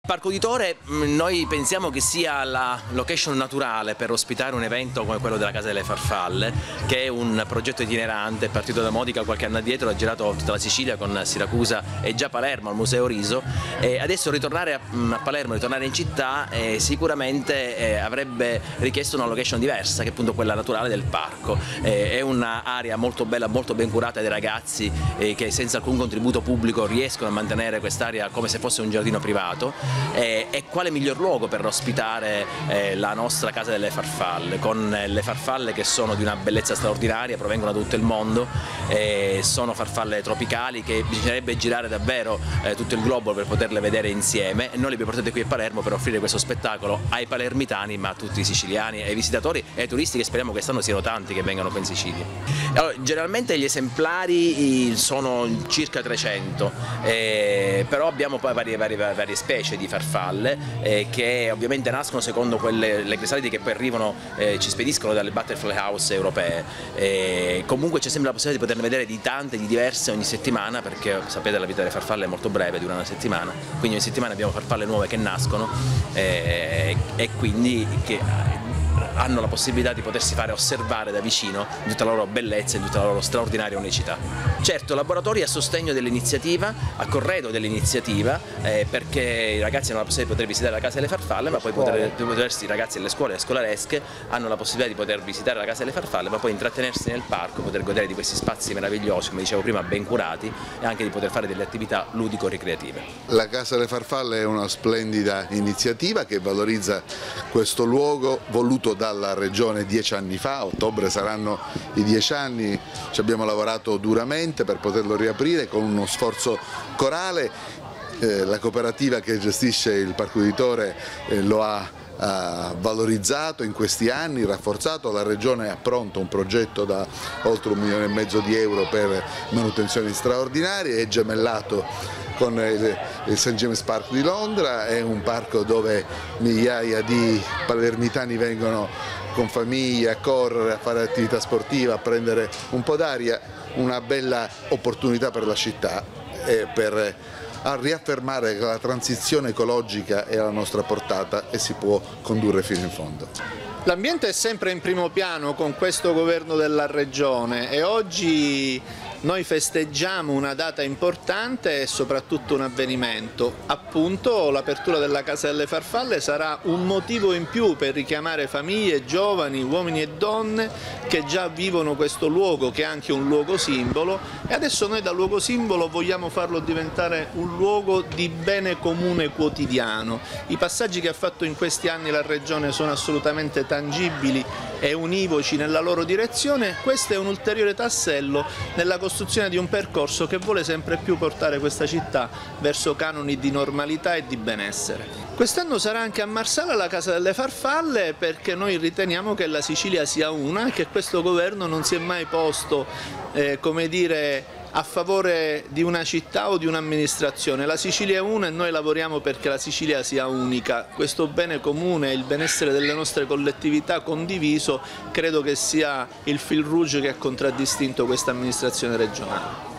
Parco Uditore noi pensiamo che sia la location naturale per ospitare un evento come quello della Casa delle Farfalle, che è un progetto itinerante partito da Modica qualche anno addietro, ha girato tutta la Sicilia con Siracusa e già Palermo al Museo Riso, e adesso ritornare a Palermo, ritornare in città sicuramente avrebbe richiesto una location diversa, che è appunto quella naturale del parco. È un'area molto bella, molto ben curata dai ragazzi che senza alcun contributo pubblico riescono a mantenere quest'area come se fosse un giardino privato. E quale miglior luogo per ospitare la nostra Casa delle Farfalle, con le farfalle che sono di una bellezza straordinaria, provengono da tutto il mondo, sono farfalle tropicali che bisognerebbe girare davvero tutto il globo per poterle vedere insieme, e noi le abbiamo portate qui a Palermo per offrire questo spettacolo ai palermitani, ma a tutti i siciliani, ai visitatori e ai turisti, che speriamo quest'anno siano tanti che vengano qui in Sicilia. Allora, generalmente gli esemplari sono circa 300, però abbiamo poi varie specie di farfalle che ovviamente nascono secondo le crisalidi che poi arrivano, ci spediscono dalle butterfly house europee. Comunque c'è sempre la possibilità di poterne vedere di tante, di diverse ogni settimana, perché sapete la vita delle farfalle è molto breve, dura una settimana, quindi ogni settimana abbiamo farfalle nuove che nascono e quindi che hanno la possibilità di potersi fare osservare da vicino in tutta la loro bellezza e in tutta la loro straordinaria unicità. Certo, laboratori a sostegno dell'iniziativa, a corredo dell'iniziativa, perché i ragazzi hanno la possibilità di poter visitare la Casa delle Farfalle, ma poi i ragazzi delle scuole scolaresche hanno la possibilità di poter visitare la Casa delle Farfalle, ma poi intrattenersi nel parco, poter godere di questi spazi meravigliosi, come dicevo prima, ben curati, e anche di poter fare delle attività ludico-ricreative. La Casa delle Farfalle è una splendida iniziativa che valorizza questo luogo voluto dalla Regione 10 anni fa. A ottobre saranno i 10 anni, ci abbiamo lavorato duramente per poterlo riaprire con uno sforzo corale. La cooperativa che gestisce il Parco Uditore lo ha valorizzato in questi anni, rafforzato. La Regione ha pronto un progetto da oltre 1,5 milioni di euro per manutenzioni straordinarie, è gemellato con il St. James Park di Londra, è un parco dove migliaia di palermitani vengono con famiglie a correre, a fare attività sportiva, a prendere un po' d'aria, una bella opportunità per la città e per a riaffermare che la transizione ecologica è alla nostra portata e si può condurre fino in fondo. L'ambiente è sempre in primo piano con questo governo della Regione e oggi noi festeggiamo una data importante e soprattutto un avvenimento. Appunto, l'apertura della Casa delle Farfalle sarà un motivo in più per richiamare famiglie, giovani, uomini e donne che già vivono questo luogo, che è anche un luogo simbolo, e adesso noi da luogo simbolo vogliamo farlo diventare un luogo di bene comune quotidiano. I passaggi che ha fatto in questi anni la Regione sono assolutamente tangibili e univoci nella loro direzione. Questo è un ulteriore tassello nella costruzione di un percorso che vuole sempre più portare questa città verso canoni di normalità e di benessere. Quest'anno sarà anche a Marsala la Casa delle Farfalle, perché noi riteniamo che la Sicilia sia una e che questo governo non si è mai posto, come dire, a favore di una città o di un'amministrazione. La Sicilia è una e noi lavoriamo perché la Sicilia sia unica. Questo bene comune, il benessere delle nostre collettività condiviso, credo che sia il fil rouge che ha contraddistinto questa amministrazione regionale.